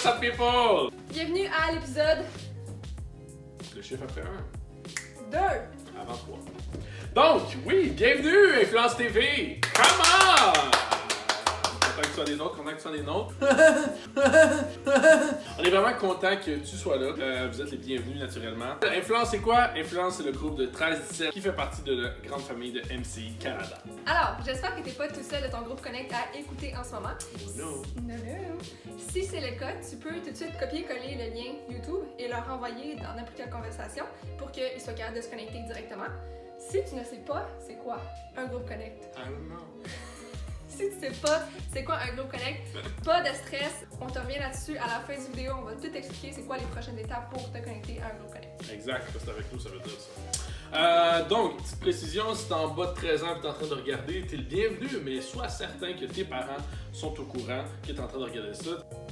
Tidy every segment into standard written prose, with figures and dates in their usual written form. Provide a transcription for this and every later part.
up, people? Bienvenue à l'épisode Le chiffre après 1. 2. Avant 3. Donc, oui, bienvenue, Influence TV! Come on! Content que tu sois des nôtres, content que tu sois des nôtres. On est vraiment content que tu sois là. Vous êtes les bienvenus naturellement. Influence, c'est quoi? Influence, c'est le groupe de 13-17 qui fait partie de la grande famille de MCI Canada. Alors, j'espère que tu n'es pas tout seul de ton groupe Connect à écouter en ce moment. No. Non. Si c'est le cas, tu peux tout de suite copier-coller le lien YouTube et leur envoyer dans n'importe quelle conversation pour qu'ils soient capables de se connecter directement. Si tu ne sais pas, c'est quoi un groupe Connect? I don't know. Si tu sais pas c'est quoi un groupe Connect, pas de stress, on te revient là-dessus à la fin du vidéo, on va tout expliquer c'est quoi les prochaines étapes pour te connecter à un groupe Connect. Exact, c'est avec nous, ça veut dire ça. Donc, petite précision, si t'es en bas de 13 ans et t'es en train de regarder, t'es le bienvenu, mais sois certain que tes parents sont au courant que t'es en train de regarder ça.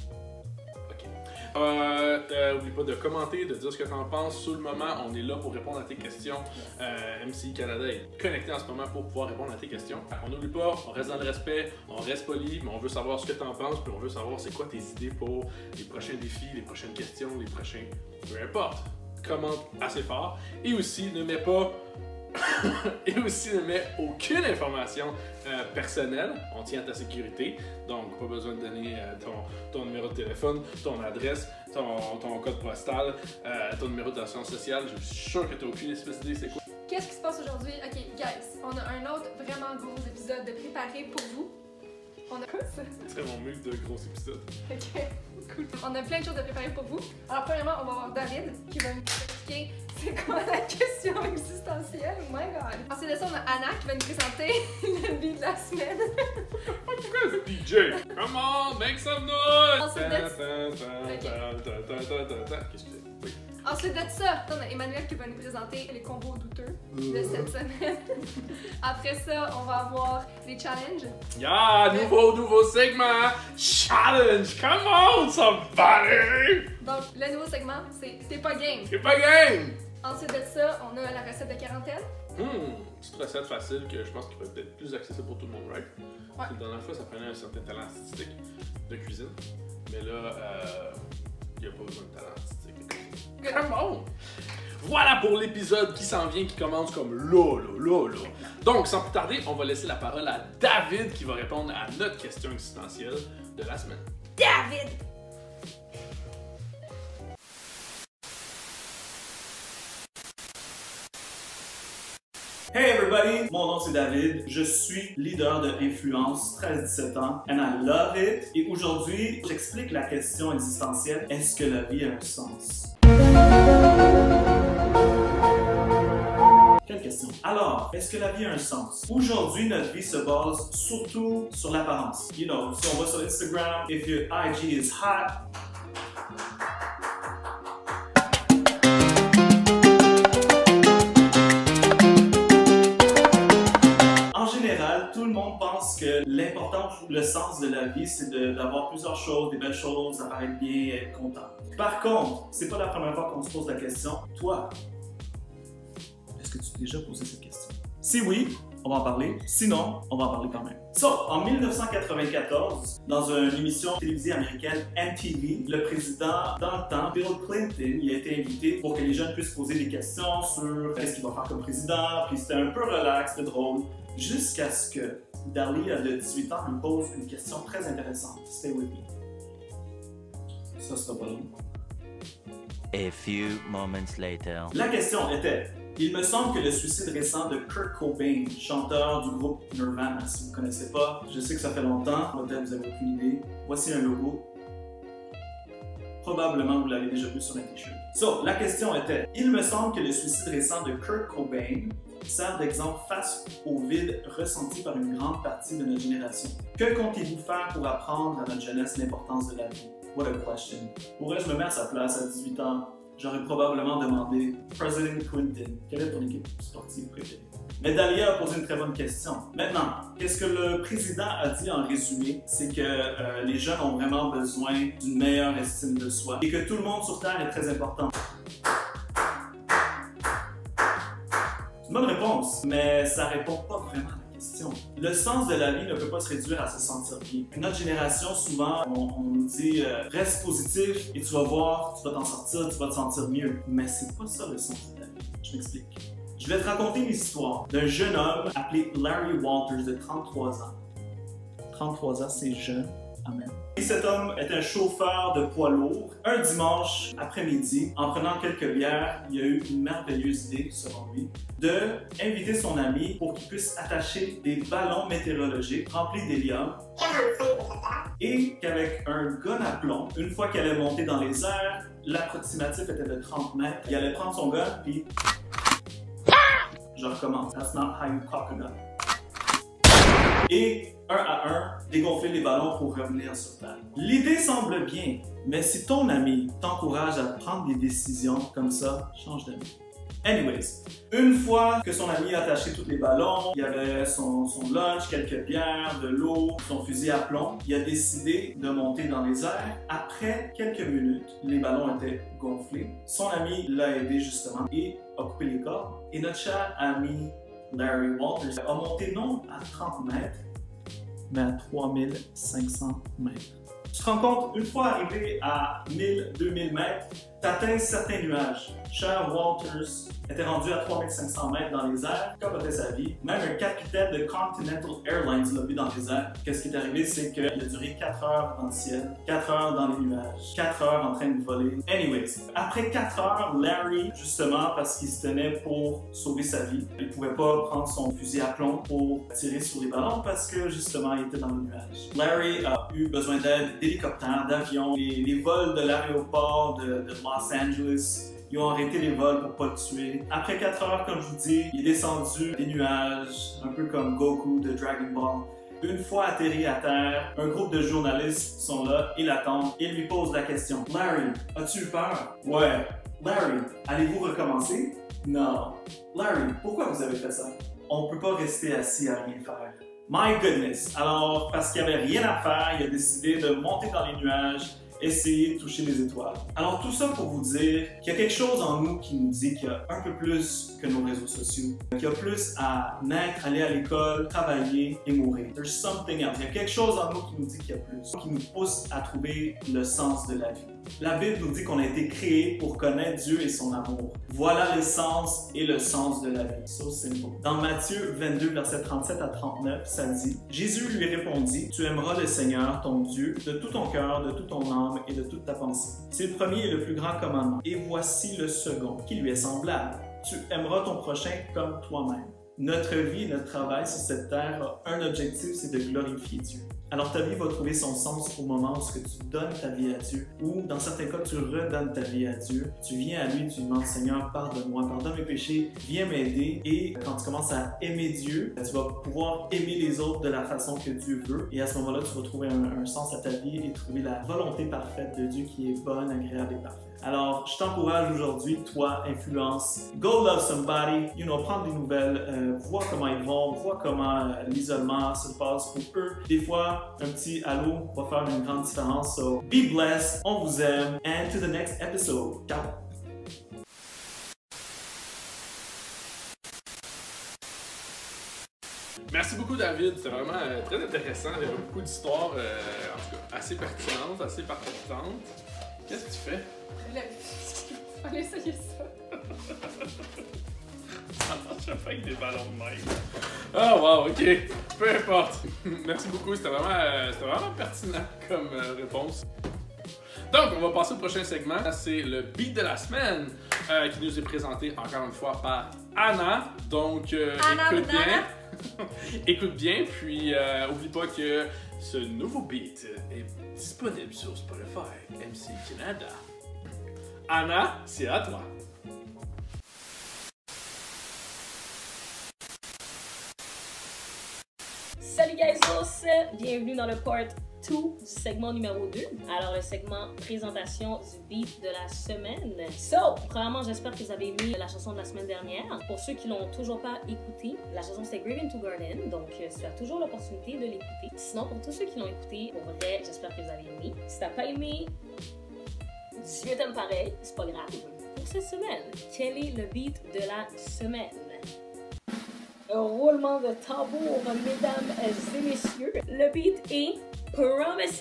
N'oublie pas de commenter, de dire ce que tu en penses. Sur le moment, on est là pour répondre à tes questions. MCI Canada est connecté en ce moment pour pouvoir répondre à tes questions. On n'oublie pas, on reste dans le respect, on reste poli, mais on veut savoir ce que tu en penses, puis on veut savoir c'est quoi tes idées pour les prochains défis, les prochaines questions, les prochains... Peu importe. Commente assez fort. Et aussi, ne mets pas... Et aussi, ne mets aucune information personnelle. On tient à ta sécurité. Donc, pas besoin de donner ton numéro de téléphone, ton adresse, ton code postal, ton numéro d'assurance sociale. Je suis sûr que tu n'as aucune espèce d'idée c'est quoi. Qu'est-ce qui se passe aujourd'hui? Ok, guys, on a un autre vraiment gros épisode de préparé pour vous. On a quoi ça? C'est mon move de gros épisode. Ok, cool. On a plein de choses à préparer pour vous. Alors, premièrement, on va avoir David qui va nous expliquer c'est quoi la question existentielle. Oh my god. Ensuite de ça, on a Anna qui va nous présenter le beat de la semaine. Pourquoi c'est DJ? Come on, make some noise! Ensuite Qu'est-ce que c'est? Oui. Ensuite de ça, on a Emmanuel qui va nous présenter les combos douteux de cette semaine. Après ça, on va avoir les challenges. Yeah, nouveau segment! Challenge! Come on, somebody! Donc, le nouveau segment, c'est pas game. C'est pas game! Ensuite de ça, on a la recette de quarantaine. Petite recette facile que je pense qu'il peut être plus accessible pour tout le monde, right? Ouais. La dernière fois, ça prenait un certain talent artistique de cuisine. Mais là, il n'y a pas besoin de talent artistique de cuisine. Come on! Voilà pour l'épisode qui s'en vient, qui commence comme là. Donc, sans plus tarder, on va laisser la parole à David qui va répondre à notre question existentielle de la semaine. David! Hey everybody, mon nom c'est David, je suis leader de Influence, 13-17 ans, and I love it. Et aujourd'hui, j'explique la question existentielle, est-ce que la vie a un sens? Quelle question? Alors, est-ce que la vie a un sens? Aujourd'hui, notre vie se base surtout sur l'apparence. You know, si on va sur Instagram, if your IG is hot, tout le monde pense que l'important ou le sens de la vie, c'est d'avoir plusieurs choses, des belles choses, apparaître bien, être content. Par contre, c'est pas la première fois qu'on se pose la question. Toi, est-ce que tu t'es déjà posé cette question? Si oui, on va en parler. Sinon, on va en parler quand même. En 1994, dans une émission télévisée américaine MTV, le président, dans le temps, Bill Clinton, il a été invité pour que les jeunes puissent poser des questions sur qu'est-ce qu'il va faire comme président, puis c'était un peu relax, c'était drôle. Jusqu'à ce que Dalia, de 18 ans, me pose une question très intéressante. Stay with me. Ça sera pas long. A few moments later. La question était, il me semble que le suicide récent de Kurt Cobain, chanteur du groupe Nirvana, si vous ne connaissez pas, je sais que ça fait longtemps, peut-être vous n'avez aucune idée. Voici un logo. Probablement vous l'avez déjà vu sur un t-shirt. La question était, il me semble que le suicide récent de Kurt Cobain sert d'exemple face au vide ressenti par une grande partie de notre génération. Que comptez-vous faire pour apprendre à notre jeunesse l'importance de la vie? What a question. Pourrais-je me mettre à sa place à 18 ans? J'aurais probablement demandé President Clinton, quelle est ton équipe sportive préférée? Mais Dalia a posé une très bonne question. Maintenant, qu'est-ce que le président a dit en résumé? C'est que les jeunes ont vraiment besoin d'une meilleure estime de soi et que tout le monde sur Terre est très important. C'est une bonne réponse, mais ça répond pas vraiment à la question. question. Le sens de la vie ne peut pas se réduire à se sentir bien. Notre génération, souvent, on nous dit reste positif et tu vas voir, tu vas t'en sortir, tu vas te sentir mieux. Mais c'est pas ça le sens de la vie. Je m'explique. Je vais te raconter l'histoire d'un jeune homme appelé Larry Walters de 33 ans. 33 ans, c'est jeune. Amen. Et cet homme est un chauffeur de poids lourd. Un dimanche après-midi, en prenant quelques bières, il a eu une merveilleuse idée, selon lui, d'inviter son ami pour qu'il puisse attacher des ballons météorologiques remplis d'hélium et qu'avec un gun à plomb, une fois qu'elle allait monter dans les airs, l'approximatif était de 30 mètres, il allait prendre son gun puis... Je recommence. That's not how you cock a gun. Et un à un, dégonfler les ballons pour revenir sur terre. L'idée semble bien, mais si ton ami t'encourage à prendre des décisions comme ça, change d'avis. Anyways, une fois que son ami a attaché tous les ballons, il y avait son lunch, quelques bières, de l'eau, son fusil à plomb, il a décidé de monter dans les airs. Après quelques minutes, les ballons étaient gonflés. Son ami l'a aidé justement et a coupé les cordes. Et notre cher ami Larry Walters a monté non à 30 mètres, mais à 3500 mètres. Tu te rends compte, une fois arrivé à 1000-2000 mètres, tu atteins certains nuages. Cher Walters était rendu à 3500 mètres dans les airs, capotait sa vie. Même un capitaine de Continental Airlines l'a vu dans les airs. Qu'est-ce qui est arrivé, c'est qu'il a duré 4 heures dans le ciel, 4 heures dans les nuages, 4 heures en train de voler. Anyways, après 4 heures, Larry, justement parce qu'il se tenait pour sauver sa vie, il pouvait pas prendre son fusil à plomb pour tirer sur les ballons parce que justement il était dans les nuages. Larry a eu besoin d'aide d'hélicoptères, d'avions, les vols de l'aéroport de Los Angeles. Ils ont arrêté les vols pour pas le tuer. Après 4 heures, comme je vous dis, il est descendu des nuages, un peu comme Goku de Dragon Ball. Une fois atterri à terre, un groupe de journalistes sont là, ils l'attendent et lui posent la question. Larry, as-tu eu peur? Ouais. Larry, allez-vous recommencer? Non. Larry, pourquoi vous avez fait ça? On peut pas rester assis à rien faire. My goodness! Alors, parce qu'il n'y avait rien à faire, il a décidé de monter dans les nuages, essayer de toucher les étoiles. Alors tout ça pour vous dire qu'il y a quelque chose en nous qui nous dit qu'il y a un peu plus que nos réseaux sociaux, qu'il y a plus à naître, aller à l'école, travailler et mourir. There's something else. Il y a quelque chose en nous qui nous dit qu'il y a plus, qui nous pousse à trouver le sens de la vie. La Bible nous dit qu'on a été créé pour connaître Dieu et son amour. Voilà l'essence et le sens de la vie. So simple. Dans Matthieu 22, versets 37 à 39, ça dit « Jésus lui répondit, tu aimeras le Seigneur, ton Dieu, de tout ton cœur, de toute ton âme et de toute ta pensée. C'est le premier et le plus grand commandement. Et voici le second, qui lui est semblable. Tu aimeras ton prochain comme toi-même. » Notre vie et notre travail sur cette terre a un objectif, c'est de glorifier Dieu. Alors ta vie va trouver son sens au moment où tu donnes ta vie à Dieu, ou dans certains cas, tu redonnes ta vie à Dieu. Tu viens à lui, tu lui demandes, Seigneur, pardonne-moi, pardonne mes péchés, viens m'aider. Et quand tu commences à aimer Dieu, tu vas pouvoir aimer les autres de la façon que Dieu veut. Et à ce moment-là, tu vas trouver un sens à ta vie et trouver la volonté parfaite de Dieu qui est bonne, agréable et parfaite. Alors, je t'encourage aujourd'hui, toi, influence, go love somebody, prends des nouvelles, vois comment ils vont, vois comment l'isolement se passe pour eux. Des fois, un petit allô va faire une grande différence. So, be blessed, on vous aime, and to the next episode. Ciao! Merci beaucoup, David. C'était vraiment très intéressant. Il y avait beaucoup d'histoires, en tout cas, assez pertinentes, assez percutantes. Qu'est-ce que tu fais? Allez essayer ça. Je fais avec des ballons de neige. Oh wow, ok. Peu importe. Merci beaucoup, c'était vraiment pertinent comme réponse. Donc, on va passer au prochain segment. C'est le beat de la semaine qui nous est présenté encore une fois par Anna. Donc, écoute bien. Écoute bien, puis oublie pas que ce nouveau beat est disponible sur Spotify, MC Canada. Anna, c'est à toi. Salut guys, bienvenue dans le part 2 du segment numéro 2. Alors le segment présentation du beat de la semaine. So, premièrement, j'espère que vous avez aimé la chanson de la semaine dernière. Pour ceux qui l'ont toujours pas écouté, la chanson c'est Grave into Garden, donc tu as toujours l'opportunité de l'écouter. Sinon, pour tous ceux qui l'ont écouté, pour vrai, j'espère que vous avez aimé. Si t'as pas aimé, Dieu t'aime pareil, c'est pas grave. Pour cette semaine, quel est le beat de la semaine? Roulement de tambour, mesdames et messieurs. Le beat est Promises.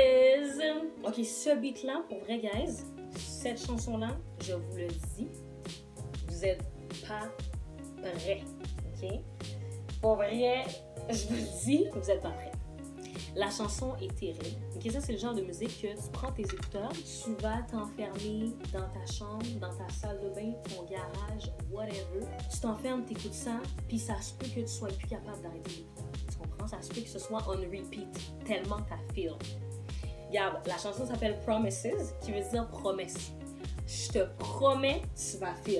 Ok, ce beat-là, pour vrai, guys, cette chanson-là, je vous le dis, vous êtes pas prêts, ok? Pour vrai, je vous le dis, vous êtes pas prêts. La chanson est terrible. Ok, ça, c'est le genre de musique que tu prends tes écouteurs, tu vas t'enfermer dans ta chambre, dans ta salle de bain, ton garage, whatever. Tu t'enfermes, t'écoutes ça, puis ça se peut que tu sois plus capable d'arrêter d'écouter. Tu comprends? Ça se peut que ce soit on repeat, tellement t'as feel. Regarde, la chanson s'appelle Promises, qui veut dire promesse. Je te promets, tu vas feel.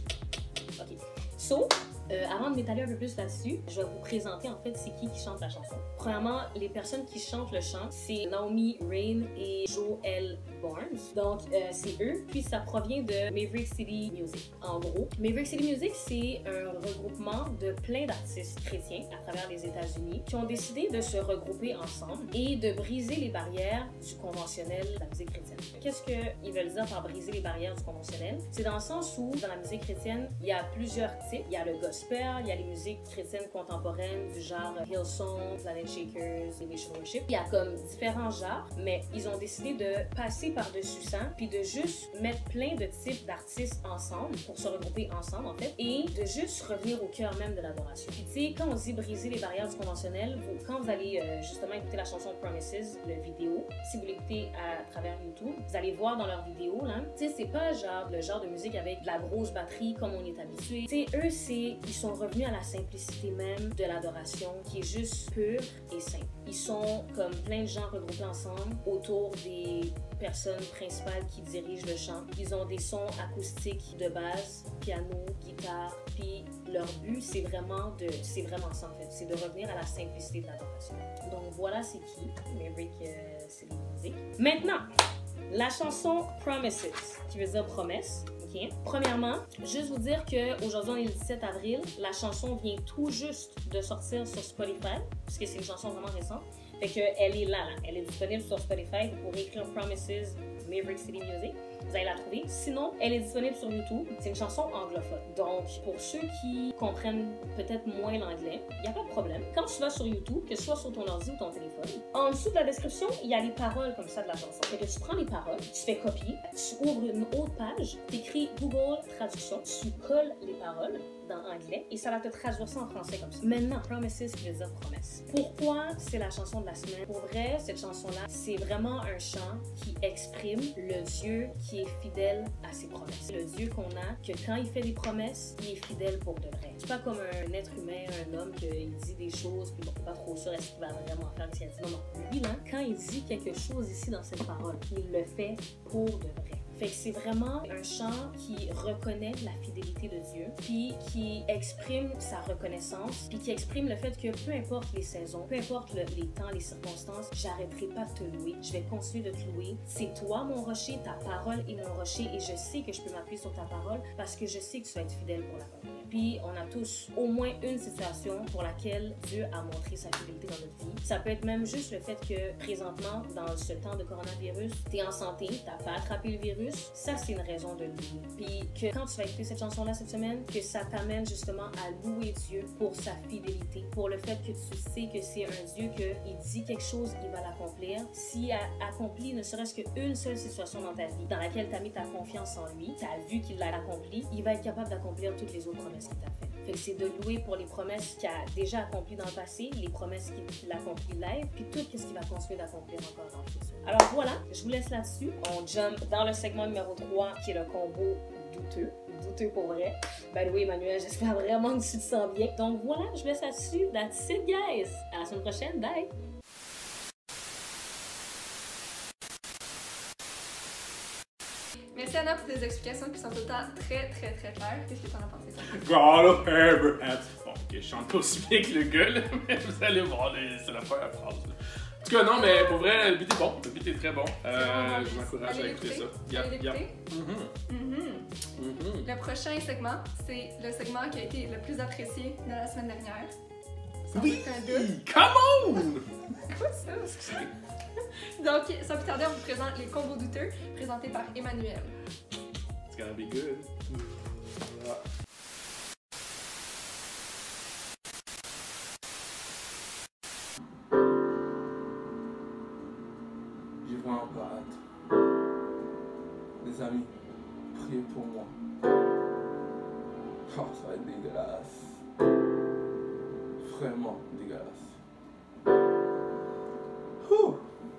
Ok. So, avant de m'étaler un peu plus là-dessus, je vais vous présenter en fait c'est qui chante la chanson. Premièrement, les personnes qui chantent le chant, c'est Naomi Rain et Joel Barnes. Donc, c'est eux. Puis, ça provient de Maverick City Music. En gros, Maverick City Music, c'est un regroupement de plein d'artistes chrétiens à travers les États-Unis qui ont décidé de se regrouper ensemble et de briser les barrières du conventionnel de la musique chrétienne. Qu'est-ce qu'ils veulent dire par briser les barrières du conventionnel? C'est dans le sens où, dans la musique chrétienne, il y a plusieurs types. Il y a le gospel, il y a les musiques chrétiennes contemporaines du genre Hillsong, Planet Shakers, Elevation Worship. Il y a comme différents genres, mais ils ont décidé de passer par-dessus ça, puis de juste mettre plein de types d'artistes ensemble, pour se regrouper ensemble en fait, et de juste revenir au cœur même de l'adoration. Puis tu sais, quand on dit briser les barrières du conventionnel, quand vous allez justement écouter la chanson Promises, le vidéo, si vous l'écoutez à travers YouTube, vous allez voir dans leur vidéo, là, tu sais, c'est pas genre le genre de musique avec de la grosse batterie comme on est habitué. Tu sais, eux, ils sont revenus à la simplicité même de l'adoration, qui est juste pure et simple. Ils sont comme plein de gens regroupés ensemble autour des personnes principales qui dirigent le chant. Ils ont des sons acoustiques de base, piano, guitare, puis leur but, c'est vraiment ça en fait, c'est de revenir à la simplicité de l'adoration. Donc voilà c'est qui, Maverick City Music. Maintenant, la chanson Promises, qui veut dire promesse. Okay. Premièrement, juste vous dire qu'aujourd'hui, on est le 17 avril. La chanson vient tout juste de sortir sur Spotify, puisque c'est une chanson vraiment récente. Fait qu'elle est là. Elle est disponible sur Spotify. Vous pourrez écrire Promises, Maverick City Music. Vous allez la trouver. Sinon, elle est disponible sur YouTube. C'est une chanson anglophone. Donc, pour ceux qui comprennent peut-être moins l'anglais, il n'y a pas de problème. Quand tu vas sur YouTube, que ce soit sur ton ordi ou ton téléphone, en dessous de la description, il y a les paroles comme ça de la chanson. Fait que tu prends les paroles, tu fais copier, tu ouvres une autre page, tu écris Google Traduction, tu colles les paroles dans anglais et ça va te traduire ça en français comme ça. Maintenant, Promises qui veut dire promesse. Pourquoi c'est la chanson de la semaine? Pour vrai, cette chanson-là, c'est vraiment un chant qui exprime le Dieu qui est fidèle à ses promesses. Le Dieu qu'on a, que quand il fait des promesses, il est fidèle pour de vrai. C'est pas comme un être humain, un homme, qu'il dit des choses, puis bon, on n'est pas trop sûr est-ce qu'il va vraiment faire ce qu'il a dit. Non. Lui, là, quand il dit quelque chose ici dans cette parole, il le fait pour de vrai. Fait que c'est vraiment un chant qui reconnaît la fidélité de Dieu, puis qui exprime sa reconnaissance, puis qui exprime le fait que peu importe les saisons, peu importe les temps, les circonstances, j'arrêterai pas de te louer, je vais continuer de te louer. C'est toi mon rocher, ta parole est mon rocher, et je sais que je peux m'appuyer sur ta parole parce que je sais que tu vas être fidèle pour la parole. Puis on a tous au moins une situation pour laquelle Dieu a montré sa fidélité dans notre vie. Ça peut être même juste le fait que présentement, dans ce temps de coronavirus, tu es en santé, tu n'as pas attrapé le virus. Ça, c'est une raison de louer. Puis que quand tu vas écouter cette chanson-là cette semaine, que ça t'amène justement à louer Dieu pour sa fidélité, pour le fait que tu sais que c'est un Dieu qu'il dit quelque chose, il va l'accomplir. S'il a accompli ne serait-ce qu'une seule situation dans ta vie dans laquelle tu as mis ta confiance en lui, tu as vu qu'il l'a accompli, il va être capable d'accomplir toutes les autres promesses qu'il t'a faites. Fait que c'est de louer pour les promesses qu'il a déjà accomplies dans le passé, les promesses qu'il accomplit live, puis tout ce qu'il va continuer d'accomplir encore dans le futur. Alors voilà, je vous laisse là-dessus. On jump dans le segment numéro 3, qui est le combo douteux. Douteux pour vrai. Ben oui, Emmanuel, j'espère vraiment que tu te sens bien. Donc voilà, je vous laisse là-dessus. That's it, guys. À la semaine prochaine. Bye! Merci Anna pour tes explications qui sont tout le temps très claires. Qu'est-ce que tu en as pensé, ça? God Abraham. Bon, ok, je chante pas aussi bien que le gars, là, mais vous allez voir, c'est la première phrase. Là. En tout cas, non, mais pour vrai, le beat est bon. Le beat est très bon. Je m'encourage à écouter ça. Le prochain segment, c'est le segment qui a été le plus apprécié de la semaine dernière. Oui! Come on! Quoi ça? Donc, sans plus tarder, on vous présente les combos douteux présentés par Emmanuel. It's gonna be good. les amis, priez pour moi. Oh, ça va être dégueulasse. Vraiment dégueulasse. Ouh.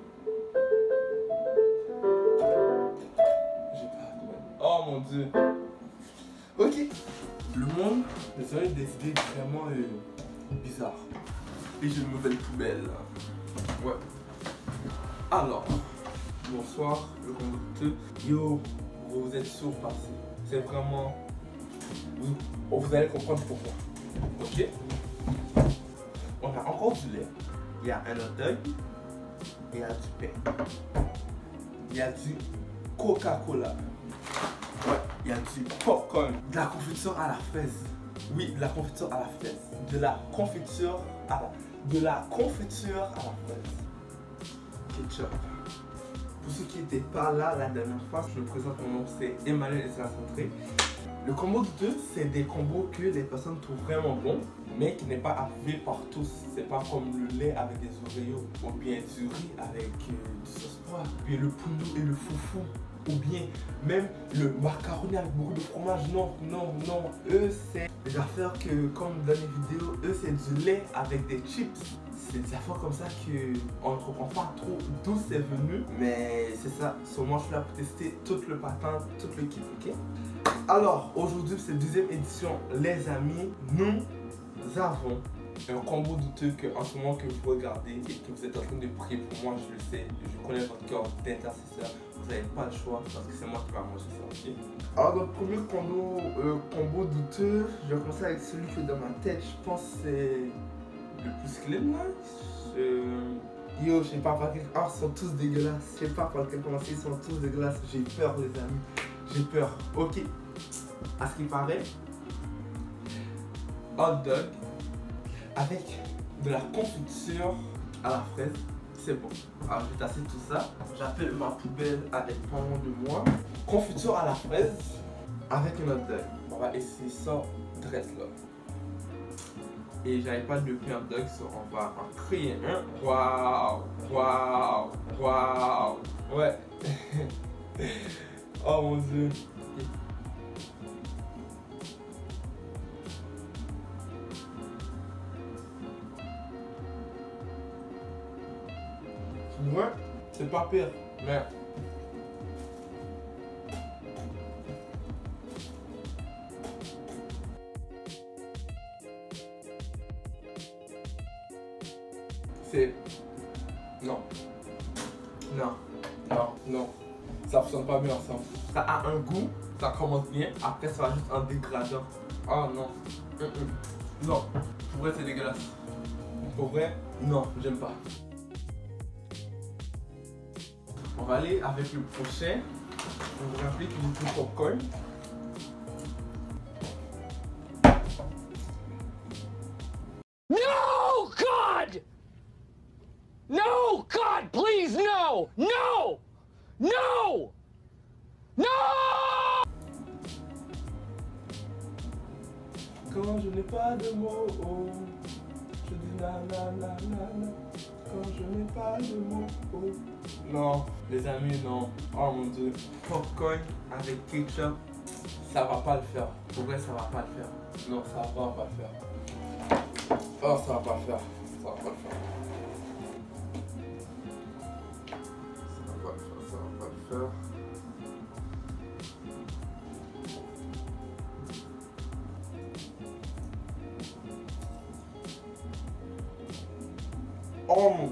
J'ai pas hâte, man. Oh mon dieu. Ok. Le monde nous a eu des idées vraiment bizarres. Et j'ai une nouvelle poubelle. Ouais. Alors, bonsoir, le conducteur. Yo, vous êtes surpassé. C'est vraiment... Vous allez comprendre pourquoi. Ok? On a encore du lait. Il y a un hot dog. Il y a du pain. Il y a du Coca-Cola. Ouais, il y a du popcorn. De la confiture à la fraise. Oui, de la confiture à la fraise. De la confiture à la fraise. Ketchup. Pour ceux qui n'étaient pas là la dernière fois, je me présente, mon nom c'est Emmanuel et c'est la centrée. Le combo de deux, c'est des combos que les personnes trouvent vraiment bons, mais qui n'est pas approuvé par tous. C'est pas comme le lait avec des Oreos, ou bien du riz avec du sauce poire, ou bien le poulet et le foufou, ou bien même le macaroni avec beaucoup de fromage. Non, non, non. Eux, c'est des affaires que, comme dans les vidéos, eux, c'est du lait avec des chips. C'est des affaires comme ça qu'on ne comprend pas trop d'où c'est venu. Mais c'est ça, moi je suis là pour tester tout le patin, tout le kit, ok? Alors, aujourd'hui, c'est la deuxième édition, les amis. Nous avons un combo douteux que, en ce moment que vous regardez et que vous êtes en train de prier pour moi, je le sais, je connais votre cœur d'intercesseur. Vous n'avez pas le choix parce que c'est moi qui vais manger ça, ok? Alors, notre premier combo douteux, je vais commencer avec celui qui est dans ma tête. Je pense que c'est le plus clean là. Yo, je sais pas par quel... Ah, ils sont tous dégueulasses. Je sais pas par quel commencer, ils sont tous dégueulasses. J'ai peur, les amis. J'ai peur. Ok. À ce qui paraît, hot dog avec de la confiture à la fraise. C'est bon. Alors, je vais tasser tout ça. J'appelle ma poubelle à être pas loin de moi. Confiture à la fraise avec un hot dog. On va essayer ça direct là. Et j'avais pas de pain hot dog, on va en créer un. Waouh, waouh, waouh. Ouais. Oh mon dieu. Ouais, c'est pas pire, mais c'est... Non. Non. Non. Non. Ça fonctionne pas bien ensemble. Ça a un goût, ça commence bien, après ça va juste en dégradant. Oh non. Non. Pour vrai c'est dégueulasse. Pour vrai, non, j'aime pas. On va aller avec le prochain. Vous vous rappelez que j'ai pris popcorn. No, God! No, God, please, no! No! No! No! Quand je n'ai pas de mots, je dis la la la la la. Quand je n'ai pas de mots, non, les amis, non. Oh mon dieu. Popcorn avec ketchup, ça va pas le faire. Pour vrai, ça va pas le faire. Non, ça va pas le faire. Oh, ça va pas le faire. Ça va pas le faire. Ça va pas le faire, ça va pas le faire. Oh mon...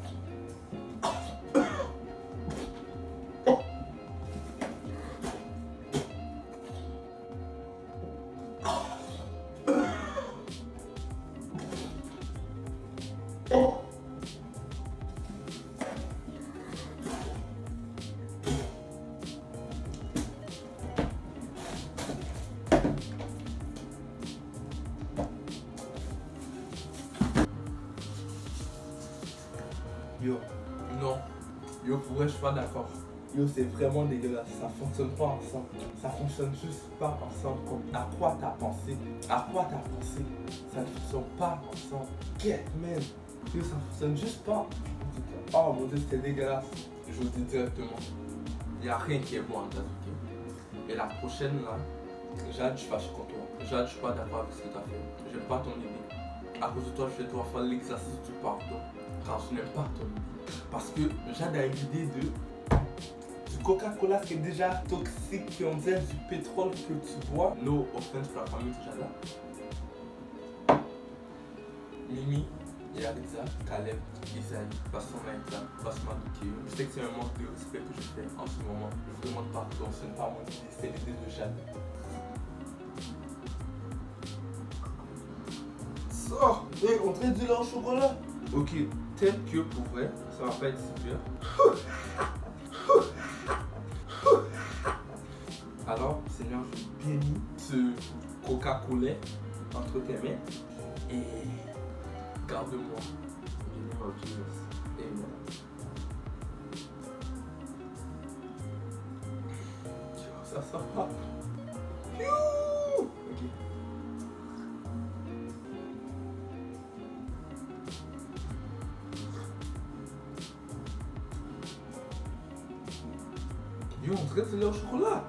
Yo, non. Yo, pour vrai, je suis pas d'accord. Yo, c'est vraiment dégueulasse. Ça fonctionne pas ensemble. Ça fonctionne juste pas ensemble. Comme à quoi t'as pensé? À quoi t'as pensé? Ça ne fonctionne pas ensemble. Get, man. Yo, ça fonctionne juste pas. Oh mon dieu, c'est dégueulasse. Je vous dis directement. Il n'y a rien qui est bon en dedans, ok? Et la prochaine là, Jade, je suis fâché contre toi. Jade, je suis pas d'accord avec ce que tu as fait. J'aime pas ton idée. À cause de toi, je vais devoir faire l'exercice du pardon. Quand je n'aime pas ton idée. Parce que Jade a une idée du Coca-Cola, qui est déjà toxique, qui on dirait du pétrole que tu bois. No offense pour la famille de Jade là. Mimi, Yaritza, Caleb, Isaïe, Basson Maïta, Basma Dukeo. Je sais que c'est un manque de respect que je fais en ce moment. Je vous demande pardon, ce n'est pas mon idée, c'est l'idée de Jade. Sors! Hey, on traite du lait au chocolat! Ok, tel que pour vrai, ça va pas être super. Alors, Seigneur, je bénis ce Coca-Cola entre tes mains et garde-moi. In the name of Jesus. Amen. Ça sort pas. Ok. Yo, on traite le lait au chocolat.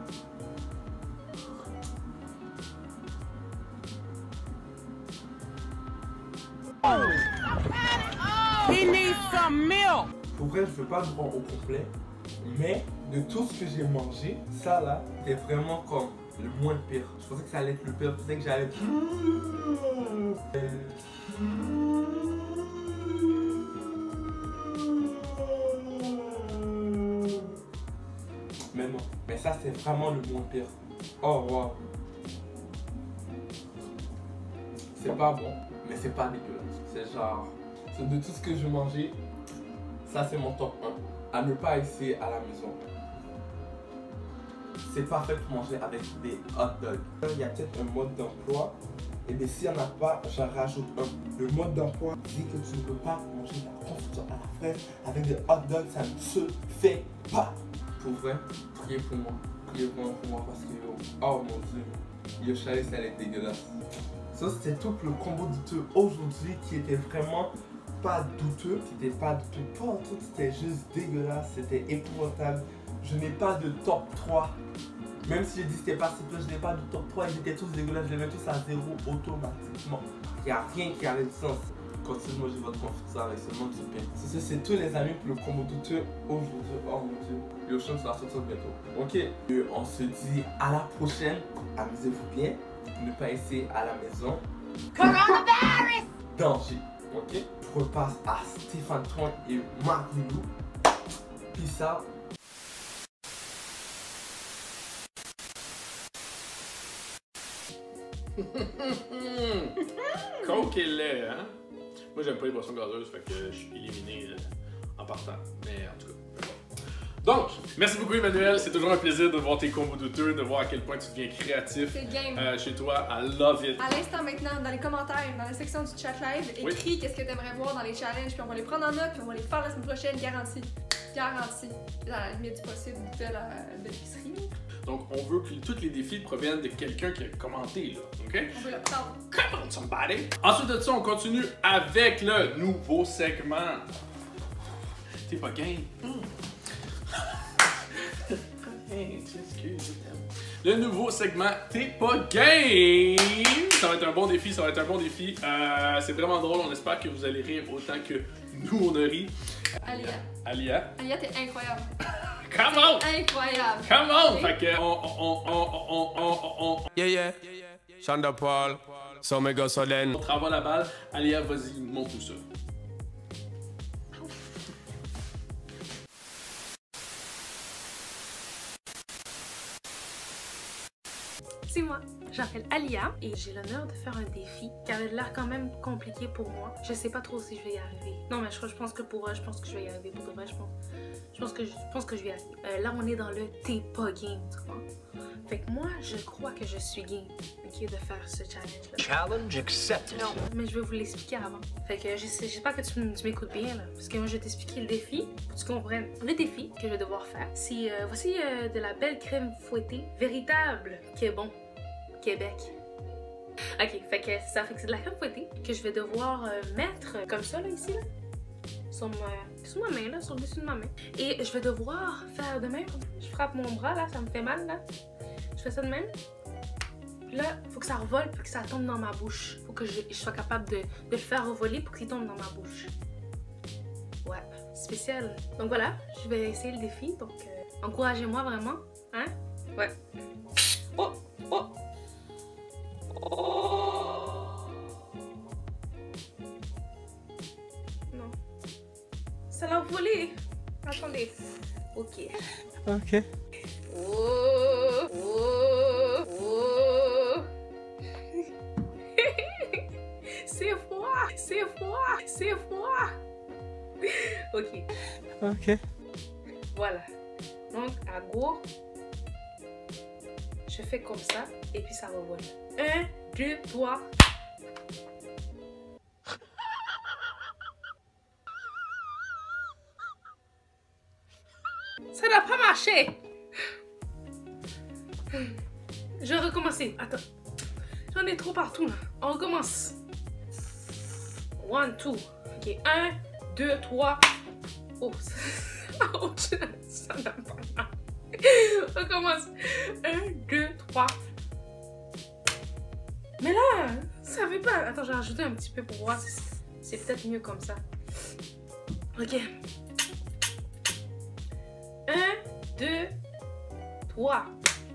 He needs some milk. Pour vrai, je veux pas le prendre au complet, mais de tout ce que j'ai mangé, ça là, c'était vraiment comme le moins pire. Je pensais que ça allait être le pire, je pensais que j'allais être... Mais non, mais ça c'est vraiment le moins pire. Oh wow. C'est pas bon, mais c'est pas dégueulasse. C'est genre, de tout ce que je mangeais, ça c'est mon top 1. À ne pas essayer à la maison. C'est parfait pour manger avec des hot dogs. Il y a peut-être un mode d'emploi. Et bien s'il n'y en a pas, j'en rajoute un. Le mode d'emploi dit que tu ne peux pas manger la confiture à la fraise avec des hot dogs, ça ne se fait pas. Pour vrai, priez pour moi. Priez vraiment pour moi parce que, oh mon dieu, le chalet ça allait être dégueulasse. Ça c'était tout pour le combo douteux aujourd'hui qui était vraiment pas douteux. C'était pas douteux, pas en tout, c'était juste dégueulasse, c'était épouvantable. Je n'ai pas de top 3. Même si je dis que c'était pas si peu, je n'ai pas de top 3. Ils étaient tous dégueulasses, je les mets tous à 0 automatiquement. Il n'y a rien qui a du sens. Continuez de manger votre confiture avec seulement du pain. C'est tous les amis pour le combo douteux aujourd'hui. Oh mon dieu. Le chien sera sorti bientôt. Ok. Et on se dit à la prochaine. Amusez-vous bien. Ne pas essayer à la maison. Coronavirus. Danger. Ok. Je repasse à Stéphane Tron et Marc Lilou. Peace out. Coke et lait, hein? Moi, j'aime pas les boissons gazeuses, fait que je suis éliminé en partant. Mais en tout cas, donc, merci beaucoup Emmanuel, c'est toujours un plaisir de voir tes combos douteux, de voir à quel point tu deviens créatif chez toi. I love it. À l'instant maintenant, dans les commentaires, dans la section du chat live, écris qu'est-ce que tu aimerais voir dans les challenges, puis on va les prendre en note, puis on va les faire la semaine prochaine, garantie. Garantie. Dans la limite du possible de l'épicerie. Donc, on veut que tous les défis proviennent de quelqu'un qui a commenté, là, ok? On veut le prendre. Come on, somebody! Ensuite de ça, on continue avec le nouveau segment. T'es pas game? Le nouveau segment T'es pas game! Ça va être un bon défi, ça va être un bon défi. C'est vraiment drôle, on espère que vous allez rire autant que nous on a ri. Alia. Alia, t'es incroyable. come on! Incroyable. Come on! Okay. Fait que Yeah. Shonda Paul, so me go so then. on te renvoie la balle. Alia, vas-y, montre tout ça. C'est moi, je m'appelle Alia et j'ai l'honneur de faire un défi qui avait l'air quand même compliqué pour moi. Je sais pas trop si je vais y arriver. Non mais je pense que pour je pense que je vais y arriver. Pour de vrai, je pense que je vais y arriver. Là on est dans le t'es pas game, tu vois. Fait que moi je crois que je suis game, ok, de faire ce challenge là. Challenge accepted. Non, mais je vais vous l'expliquer avant. Fait que j'espère que tu m'écoutes bien là, parce que moi je vais t'expliquer le défi pour que tu comprennes. Le défi que je vais devoir faire, c'est voici de la belle crème fouettée, véritable, qui est bon. Québec. Ok, fait que c'est de la crème fouettée que je vais devoir mettre comme ça là ici là, sur ma main là, sur le dessus de ma main. Et je vais devoir faire de même. Je frappe mon bras là, ça me fait mal là. fais ça de même. Puis là, faut que ça revole pour que ça tombe dans ma bouche. Faut que je sois capable de le faire revoler pour qu'il tombe dans ma bouche. Ouais, spécial. Donc voilà, je vais essayer le défi. Donc encouragez-moi vraiment. Hein? Ouais. Oh! Oh! Oh! Non. Ça l'a volé. Attendez. Ok. Ok. Oh! Oh! Oh! C'est froid! C'est froid! C'est froid! Ok. Ok. Voilà. Donc, à go, je fais comme ça et puis ça revole. 1, 2, 3. Ça n'a pas marché. Je vais recommencer. Attends. J'en ai trop partout là. On recommence. 1, 2. Ok. 1, 2, 3. Oh, ça n'a pas marché. On recommence. 1, 2, 3. Mais là, ça veut pas. Attends, j'ai rajouté un petit peu pour voir si c'est peut-être mieux comme ça. Ok. 1, 2, 3.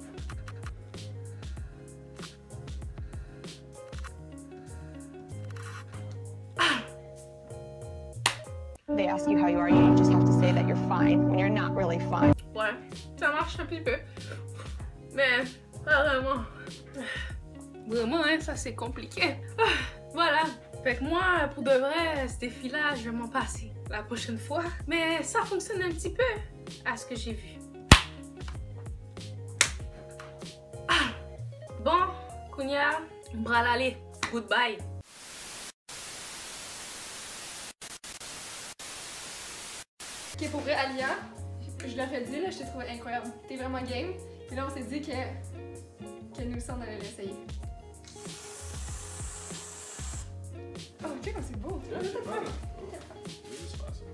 They ask you how you are, you just have to say that you're fine when you're not really fine. Ouais, ça marche un petit peu. Mais pas vraiment. Vraiment, hein, ça c'est compliqué. Voilà. Fait que moi, pour de vrai, ce défi-là, je vais m'en passer la prochaine fois. Mais ça fonctionne un petit peu à ce que j'ai vu. Bon, Kounia, bralale, goodbye. Ok, pour vrai, Alia, je l'aurais dit, là, je t'ai trouvé incroyable. T'es vraiment game. Et là, on s'est dit que nous aussi, on allait l'essayer. Oh, ok, comme c'est beau. Ouais, c'est fun. Oui, c'est pas ça.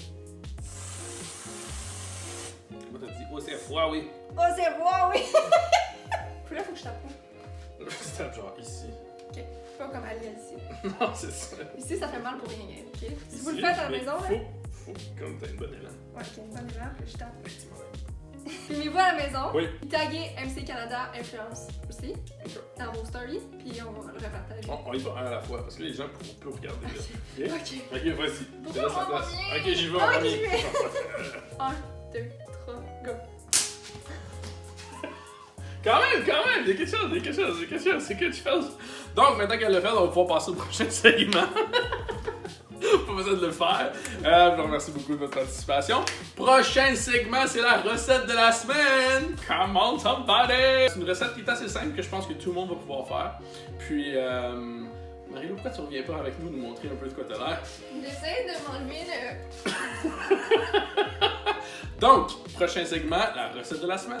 Comment t'as dit? Oh, c'est froid, oui. Oh, c'est beau, oui! Puis là, faut que je tape où? Je tape genre ici. Ok, pas comme Alia ici. Non, c'est ça. Ici, ça fait mal pour rien, ok? Si vous le Ici, faites à la mais maison, là. Faut comme t'as une bonne élan. Ouais, ok, une bonne élan, puis je tape. Un petit moment. Filmez-vous à la maison. Oui. Puis taguez MC Canada Influence aussi Ok. dans vos stories, puis on va le repartager. On y va un à la fois parce que les gens pourront plus regarder là. Ok. Ok, vas-y. Je te laisse Pourquoi la place. on Ok, j'y vais en Ah, premier. j'y vais. 1, 2, 3, go. Quand même, il y a quelque chose. Donc, maintenant qu'elle l'a fait, on va pouvoir passer au prochain segment. Pas besoin de le faire. Je vous remercie beaucoup de votre participation. Prochain segment, c'est la recette de la semaine. Come on, somebody! C'est une recette qui est assez simple que je pense que tout le monde va pouvoir faire. Puis, Marie-Lou, pourquoi tu reviens pas avec nous montrer un peu de quoi t'as l'air? J'essaie de m'enlever le... Donc, prochain segment, la recette de la semaine.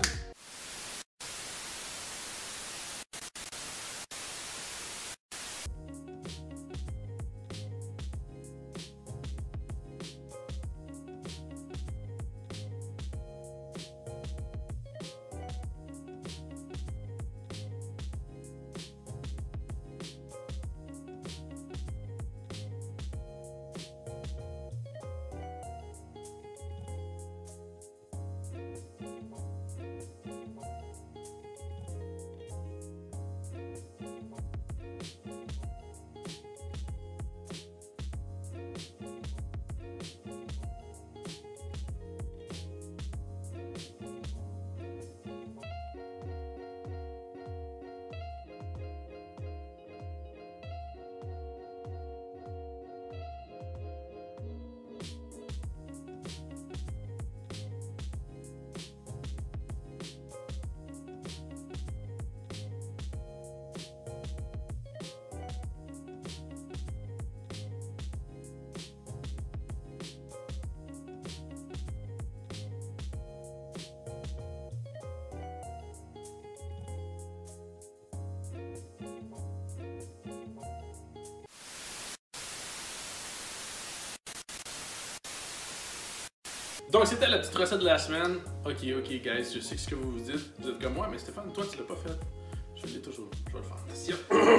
Donc, c'était la petite recette de la semaine. Ok, guys, je sais ce que vous vous dites. Vous êtes comme moi, mais Stéphane, toi, tu l'as pas fait. Je l'ai toujours. Je vais le faire. Attention.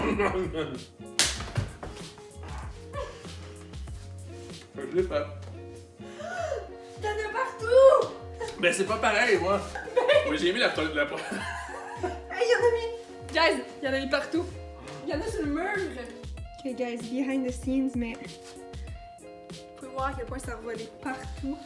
Je l'ai fait. Y'en a partout! Ben, c'est pas pareil, moi. Moi, j'ai mis la... Hey, y'en a mis! Guys, y'en a mis partout. Y'en a sur le mur. Ok, guys, behind the scenes, mais... Vous pouvez voir à quel point ça a volé partout.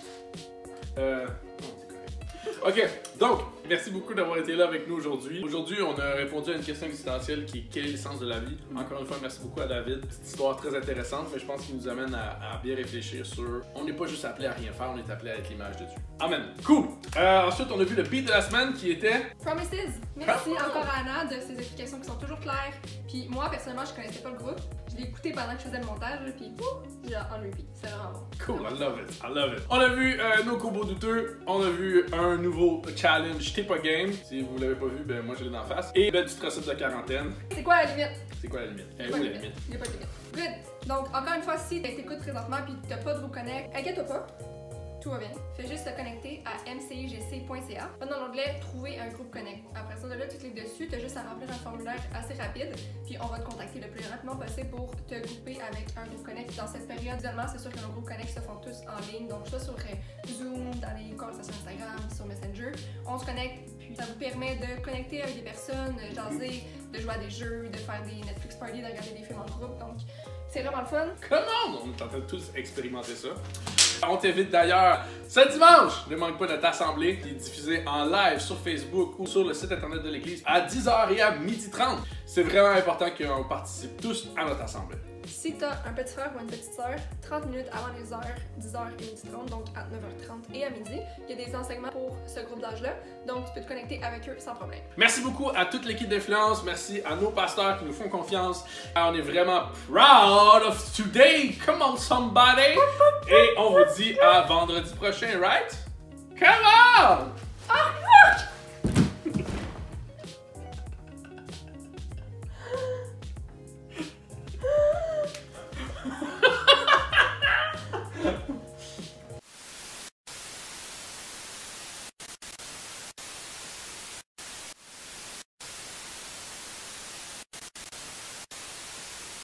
Ok, donc, merci beaucoup d'avoir été là avec nous aujourd'hui. Aujourd'hui, on a répondu à une question existentielle qui est quel est le sens de la vie. Encore une fois, merci beaucoup à David. C'est une histoire très intéressante, mais je pense qu'il nous amène à bien réfléchir sur... On n'est pas juste appelé à rien faire, on est appelé à être l'image de Dieu. Amen. Cool! Ensuite, on a vu le beat de la semaine qui était... Promises! Merci encore à Anna de ses explications qui sont toujours claires. Puis moi, personnellement, je connaissais pas le groupe. Je l'ai écouté pendant que je faisais le montage, puis j'ai en repeat. C'est vraiment bon. Cool, I love it, I love it. On a vu nos combos douteux, on a vu un nouveau challenge, t'es pas game. Si vous l'avez pas vu, ben moi je l'ai d'en face. Et une petite recette de quarantaine. C'est quoi la limite? C'est quoi la limite? Il n'y a pas de limite. Good. Donc, encore une fois, si t'écoutes présentement puis t'as pas de groupe connect, inquiète-toi pas. Tout va bien. Fais juste te connecter à mcigc.ca. Va dans l'onglet Trouver un groupe connect. Après ça, de là, tu cliques dessus. Tu as juste à remplir un formulaire assez rapide. Puis on va te contacter le plus rapidement possible pour te grouper avec un groupe connect. Dans cette période, évidemment, c'est sûr que nos groupes connect se font tous en ligne. Donc, soit sur Zoom, dans les conversations Instagram, sur Messenger. On se connecte. Puis ça vous permet de connecter avec des personnes, jaser, de jouer à des jeux, de faire des Netflix parties, de regarder des films en groupe. Donc, c'est vraiment le fun. Comment? On est en train de tous expérimenter ça. On t'invite d'ailleurs ce dimanche, ne manque pas notre assemblée qui est diffusée en live sur Facebook ou sur le site internet de l'église à 10h et à 12h30. C'est vraiment important qu'on participe tous à notre assemblée. Si t'as un petit frère ou une petite sœur, 30 minutes avant les heures, 10h et 12h30, donc à 9h30 et à midi, il y a des enseignements pour ce groupe d'âge-là, donc tu peux te connecter avec eux sans problème. Merci beaucoup à toute l'équipe d'influence, merci à nos pasteurs qui nous font confiance. On est vraiment proud of today, come on somebody! Et on vous dit à vendredi prochain, right? Come on!